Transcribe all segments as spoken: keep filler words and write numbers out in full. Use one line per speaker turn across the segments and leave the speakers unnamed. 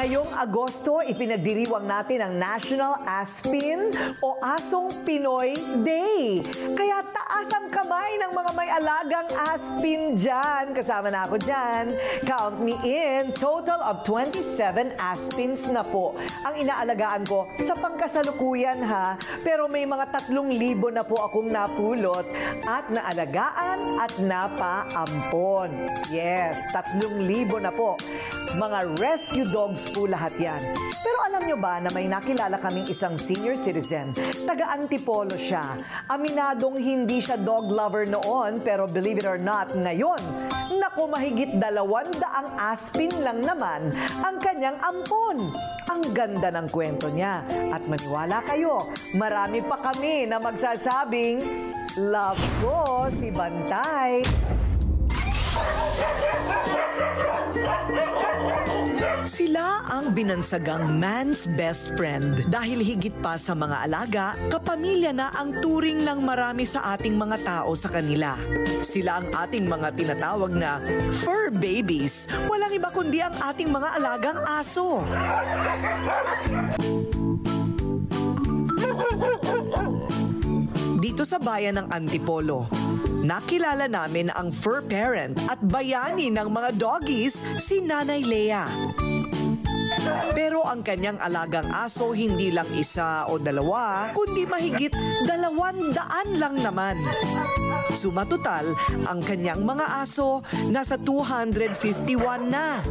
Ngayong Agosto, ipinagdiriwang natin ang National Aspin o Asong Pinoy Day. Kaya taas ang kamay ng mga may alagang aspin dyan. Kasama na ako dyan. Count me in. Total of twenty-seven aspins na po ang inaalagaan ko sa pangkasalukuyan ha. Pero may mga tatlong libo na po akong napulot at naalagaan at napaampon. Yes, tatlong libo na po. Mga rescue dogs po lahat yan. Pero alam nyo ba na may nakilala kaming isang senior citizen, taga-Antipolo siya. Aminadong hindi siya dog lover noon, pero believe it or not, ngayon, naku, mahigit dalawang daang aspin lang naman ang kanyang ampon. Ang ganda ng kwento niya. At maniwala kayo, marami pa kami na magsasabing, love ko si Bantay. Sila ang binansagang man's best friend dahil higit pa sa mga alaga, kapamilya na ang turing ng marami sa ating mga tao sa kanila. Sila ang ating mga tinatawag na fur babies. Walang iba kundi ang ating mga alagang aso. Dito sa bayan ng Antipolo, nakilala namin ang fur parent at bayani ng mga doggies, si Nanay Lea. Pero ang kanyang alagang aso hindi lang isa o dalawa, kundi mahigit dalawang daan lang naman. Sumatotal, ang kanyang mga aso nasa two hundred fifty-one na.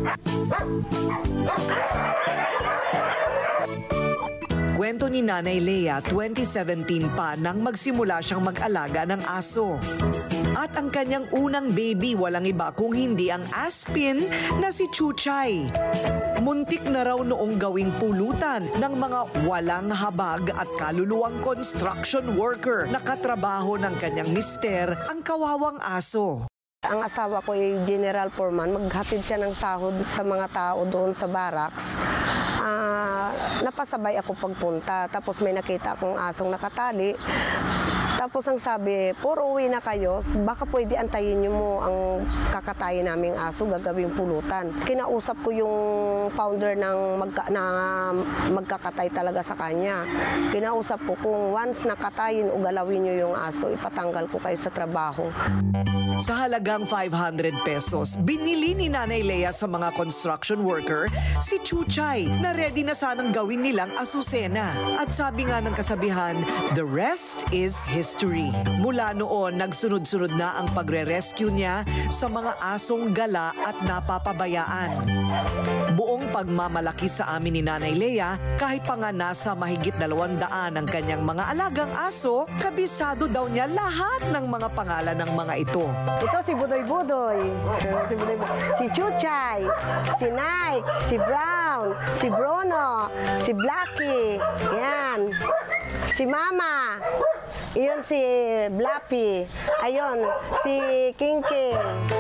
Kwento ni Nanay Lea, twenty seventeen pa nang magsimula siyang mag-alaga ng aso. At ang kanyang unang baby walang iba kung hindi ang aspin na si Chuchay. Muntik na raw noong gawing pulutan ng mga walang habag at kaluluwang construction worker na katrabaho ng kanyang mister, ang kawawang aso.
Ang asawa ko ay general foreman, maghatid siya ng sahod sa mga tao doon sa barracks. Uh, napasabay ako pagpunta, tapos may nakita akong asong nakatali. Tapos ang sabi, puro uwi na kayo, baka pwede antayin niyo mo ang kakatayin naming aso, gagawing pulutan. Kinausap ko yung founder ng magka, na magkakatay talaga sa kanya. Kinausap ko kung once nakatayin o galawin niyo yung aso, ipatanggal ko kayo sa trabaho.
Sa halagang five hundred pesos, binili ni Nanay Lea sa mga construction worker si Chuchay na ready na sanang gawin nilang asusena. At sabi nga ng kasabihan, the rest is history. Mula noon, nagsunod-sunod na ang pagre-rescue niya sa mga asong gala at napapabayaan. Buong pagmamalaki sa amin ni Nanay Lea, kahit pa nga nasa mahigit dalawang daan ang kanyang mga alagang aso, kabisado daw niya lahat ng mga pangalan ng mga ito.
Ito si Budoy-Budoy, si, Budoy si Chuchay, si Nike, si Brown, si Bruno, si Blackie, yan, si Mama, iyon si Blappy, ayun, si King King.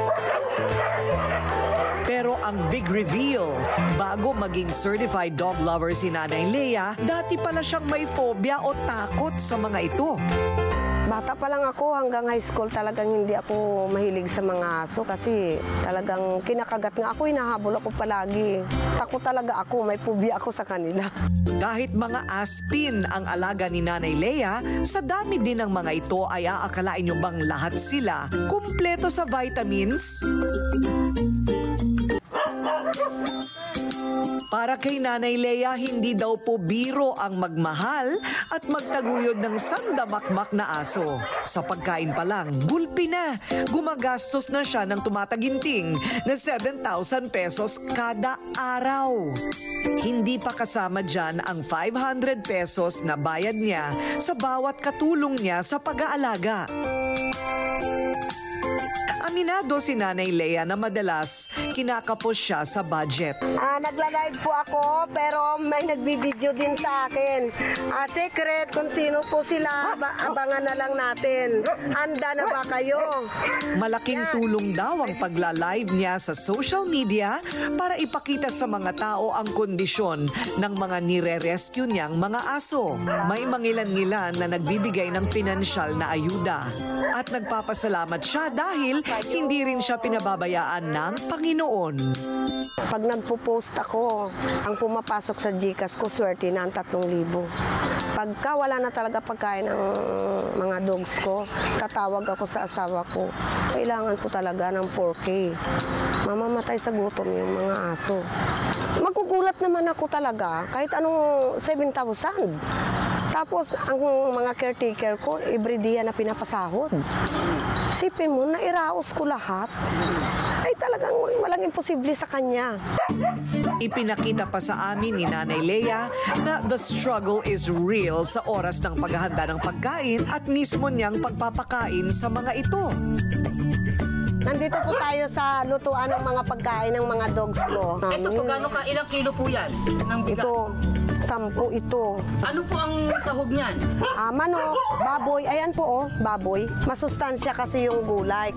Pero ang big reveal, bago maging certified dog lover si Nanay Lea, dati pala siyang may phobia o takot sa mga ito.
Bata pa lang ako, hanggang high school talagang hindi ako mahilig sa mga aso kasi talagang kinakagat nga ako, hinahabol ako palagi. Takot talaga ako, may phobia ako sa kanila.
Kahit mga aspin ang alaga ni Nanay Lea, sa dami din ng mga ito ay aakalain nyo bang lahat sila kumpleto sa vitamins? Para kay Nanay Lea, hindi daw po biro ang magmahal at magtaguyod ng sandamakmak na aso. Sa pagkain pa lang, gulpi na. Gumagastos na siya ng tumataginting na seven thousand pesos kada araw. Hindi pa kasama dyan ang five hundred pesos na bayad niya sa bawat katulong niya sa pag-aalaga. Aminado si Nanay Lea na madalas kinakapos siya sa budget.
Ah, nagla-live po ako pero may nagbibideo din sa akin. Ah, secret kung sino po sila, abangan na lang natin. Handa na ba kayo?
Malaking tulong daw ang pagla-live niya sa social media para ipakita sa mga tao ang kondisyon ng mga nire-rescue niyang mga aso. May mangilan-ngilan na nagbibigay ng pinansyal na ayuda. At nagpapasalamat siya dahil Hindi rin siya pinababayaan ng Panginoon.
Pag nagpo-post ako, ang pumapasok sa GCash ko, swerte na ang tatlong libo. Pagka wala na talaga pagkain ng mga dogs ko, tatawag ako sa asawa ko. Kailangan ko talaga ng four K. Mamamatay sa gutom yung mga aso. Magugulat naman ako talaga, kahit anong seven thousand. Tapos, ang mga caretaker ko, everyday na pinapasahod. Sipin mo, nairaos ko lahat. Ay talagang walang imposible sa kanya.
Ipinakita pa sa amin ni Nanay Lea na the struggle is real sa oras ng paghahanda ng pagkain at mismo niyang pagpapakain sa mga ito.
Nandito po tayo sa lutuan ng mga pagkain ng mga dogs ko.
Ito po, gano'n ka, ilang kilo po yan ng bigas?
Ito, sampu ito.
Ano po ang sahog niyan?
Ah, manok, baboy, ayan po oh, baboy. Masustansya kasi yung gulay.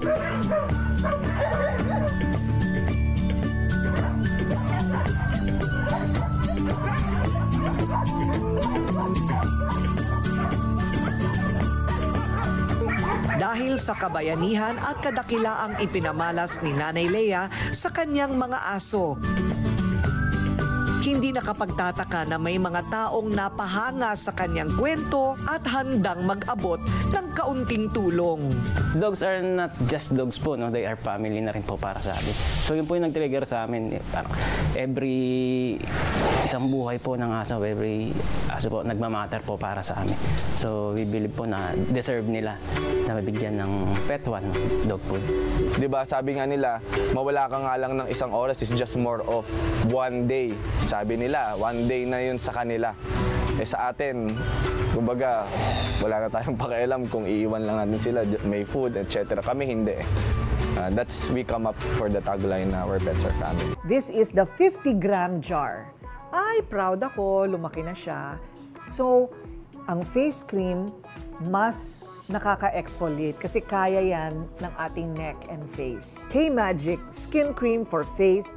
Dahil sa kabayanihan at kadakilaang ipinamalas ni Nanay Lea sa kanyang mga aso, hindi nakapagtataka na may mga taong napahanga sa kanyang kwento at handang mag-abot ng kaunting tulong.
Dogs are not just dogs po, no? They are family na rin po para sa amin. So yun po yung nag-trigger sa amin. Every isang buhay po ng aso, every aso po, nagmamatter po para sa amin. So we believe po na deserve nila na mabigyan ng pet one, dog food.
Diba, sabi nga nila, mawala ka nga lang ng isang oras is just more of one day. Sabi nila, one day na yun sa kanila. Eh sa atin, kumbaga, wala na tayong pakialam kung iiwan lang natin sila, may food, et cetera. Kami hindi. Uh, that's, we come up for the tagline na our pets are family.
This is the fifty gram jar. Ay, proud ako, lumaki na siya. So, ang face cream, mas nakaka-exfoliate kasi kaya yan ng ating neck and face. K-Magic Skin Cream for Face.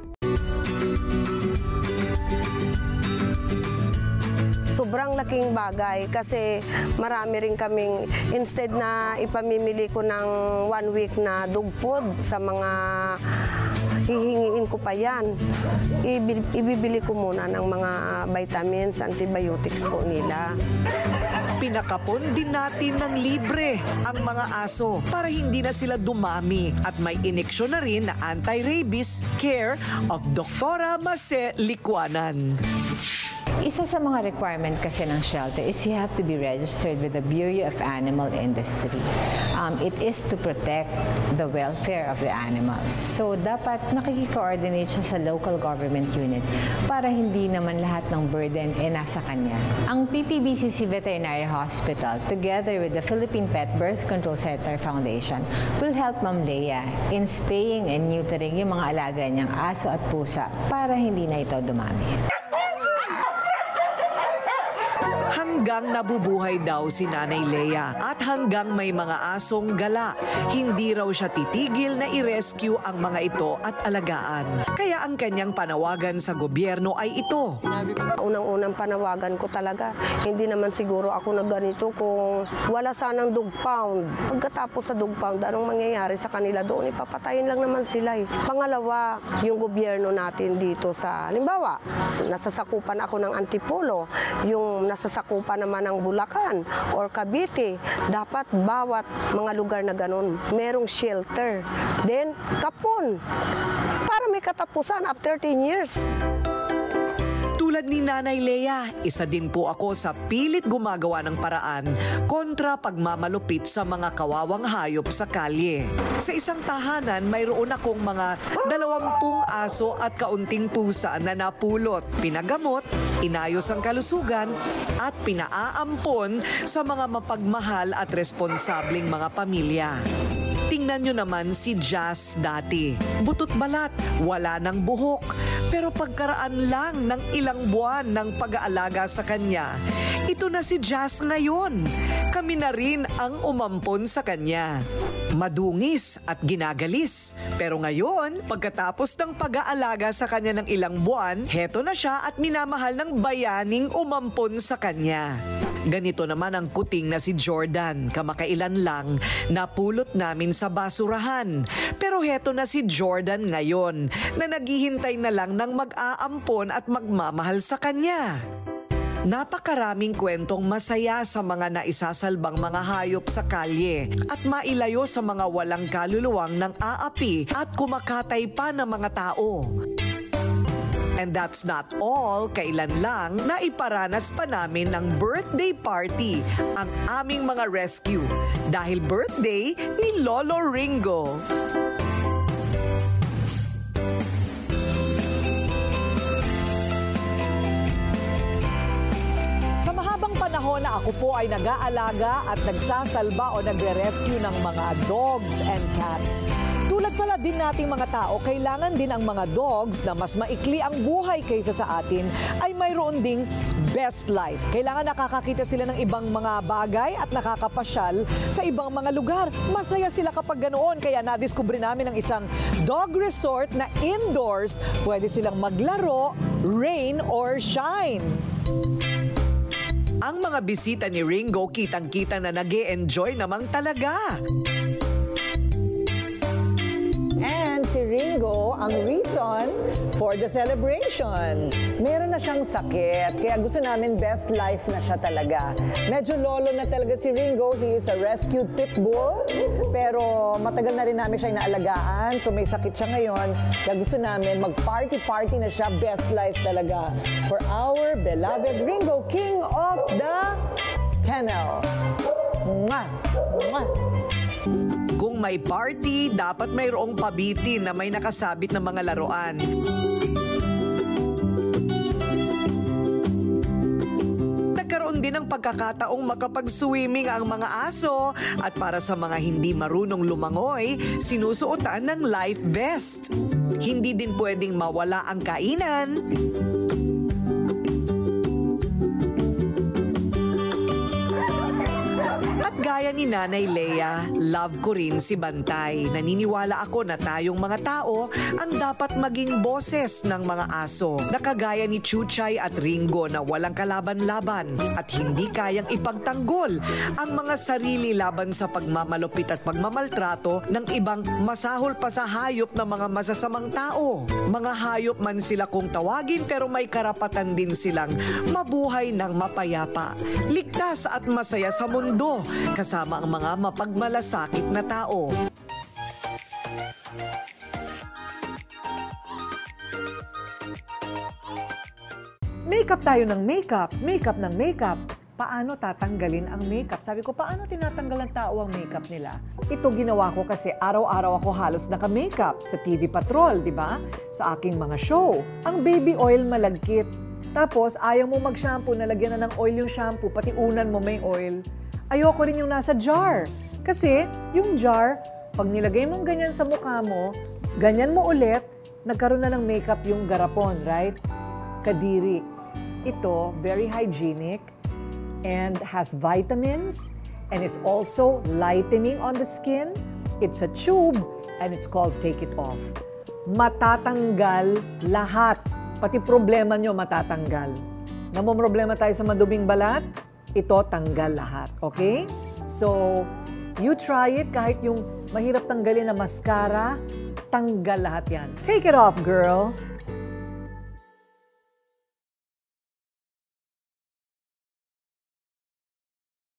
Sobrang laking bagay kasi marami rin kaming, instead na ipamimili ko ng one week na dog food sa mga hihingiin ko pa yan, ibibili ko muna ng mga vitamins, antibiotics po nila.
Pinakapon din natin ng libre ang mga aso para hindi na sila dumami at may ineksyon na rin na anti-rabies care of Doktora Mase Licuanan.
Isa sa mga requirement kasi ng shelter is you have to be registered with the Bureau of Animal Industry. Um, it is to protect the welfare of the animals. So, dapat nakiki-coordinate siya sa local government unit para hindi naman lahat ng burden ay nasa kanya. Ang P P B C C Veterinary Hospital, together with the Philippine Pet Birth Control Center Foundation, will help Ma'am Lea in spaying and neutering yung mga alaga niyang aso at pusa para hindi na ito dumami.
Hanggang nabubuhay daw si Nanay Lea at hanggang may mga asong gala, hindi raw siya titigil na i-rescue ang mga ito at alagaan. Kaya ang kanyang panawagan sa gobyerno ay ito.
Unang-unang panawagan ko talaga, hindi naman siguro ako na ganito kung wala sanang dog pound. Pagkatapos sa dog pound, anong mangyayari sa kanila doon? Ipapatayin lang naman sila. Eh. Pangalawa, yung gobyerno natin dito sa, halimbawa, nasasakupan ako ng Antipolo, yung nasasakupan naman ng Bulacan or Cavite, dapat bawat mga lugar na ganun, merong shelter. Then, kapon, para may katapusan after ten years.
Tulad ni Nanay Lea, isa din po ako sa pilit gumagawa ng paraan kontra pagmamalupit sa mga kawawang hayop sa kalye. Sa isang tahanan, mayroon akong mga dalawampung aso at kaunting pusa na napulot, pinagamot, inayos ang kalusugan at pinaaampon sa mga mapagmahal at responsabling mga pamilya. Tingnan nyo naman si Jazz dati. Butot balat, wala ng buhok. Pero pagkaraan lang ng ilang buwan ng pag-aalaga sa kanya, ito na si Jazz ngayon. Kami na rin ang umampon sa kanya. madungis at ginagalis. Pero ngayon, pagkatapos ng pag-aalaga sa kanya ng ilang buwan, heto na siya at minamahal ng bayaning umampon sa kanya. Ganito naman ang kuting na si Jordan. Kamakailan lang, napulot namin sa basurahan. Pero heto na si Jordan ngayon, na naghihintay na lang ng mag-aampon at magmamahal sa kanya. Napakaraming kwentong masaya sa mga naisasalbang mga hayop sa kalye at mailayo sa mga walang kaluluwang ng aapi at kumakatay pa ng mga tao. And that's not all, kailan lang naiparanas pa namin ng birthday party ang aming mga rescue dahil birthday ni Lolo Ringo. Sa mahabang panahon na ako po ay nag-aalaga at nagsasalba o nagre-rescue ng mga dogs and cats. Tulad pala din nating mga tao, kailangan din ang mga dogs na mas maikli ang buhay kaysa sa atin ay mayroon ding best life. Kailangan nakakakita sila ng ibang mga bagay at nakakapasyal sa ibang mga lugar. Masaya sila kapag ganoon. Kaya nadiskubre namin ang isang dog resort na indoors. Pwede silang maglaro, rain or shine. Ang mga bisita ni Ringo, kitang-kita na nag-e-enjoy namang talaga. And si Ringo, ang reason for the celebration. Meron na siyang sakit, kaya gusto namin best life na siya talaga. Medyo lolo na talaga si Ringo. He is a rescued pit bull, pero matagal na rin namin siya inaalagaan. So may sakit siya ngayon, kaya gusto namin mag-party-party na siya, best life talaga. For our beloved Ringo, King of the Kennel. Mwah! Mwah! Kung may party, dapat mayroong pabitin na may nakasabit na mga laruan. Nagkaroon din ng pagkakataong makapag-swimming ang mga aso at para sa mga hindi marunong lumangoy, sinusuotan ng life vest. Hindi din pwedeng mawala ang kainan. At gaya ni Nanay Leia, love ko rin si Bantay. Naniniwala ako na tayong mga tao ang dapat maging boses ng mga aso. Nakagaya ni Chuchay at Ringo na walang kalaban-laban at hindi kayang ipagtanggol ang mga sarili laban sa pagmamalupit at pagmamaltrato ng ibang masahol pa sa hayop na mga masasamang tao. Mga hayop man sila kung tawagin pero may karapatan din silang mabuhay ng mapayapa, ligtas at masaya sa mundo, kasama ang mga mapagmalasakit na tao. Makeup tayo ng makeup, makeup ng makeup. Paano tatanggalin ang makeup? Sabi ko, paano tinatanggal ng tao ang makeup nila? Ito ginawa ko kasi araw-araw ako halos naka-makeup sa T V Patrol, di ba? Sa aking mga show. Ang baby oil malagkit. Tapos, ayaw mo mag-shampoo, nalagyan na ng oil yung shampoo, pati unan mo may oil. Ayoko rin yung nasa jar. Kasi yung jar, pag nilagay mong ganyan sa mukha mo, ganyan mo ulit, nagkaroon na ng makeup yung garapon, right? Kadiri. Ito, very hygienic and has vitamins and is also lightening on the skin. It's a tube and it's called Take It Off. Matatanggal lahat. Pati problema nyo matatanggal. Namomroblema tayo sa maduming balat, ito tanggal lahat, okay? So, you try it kahit yung mahirap tanggalin na mascara, tanggal lahat yan. Take it off, girl!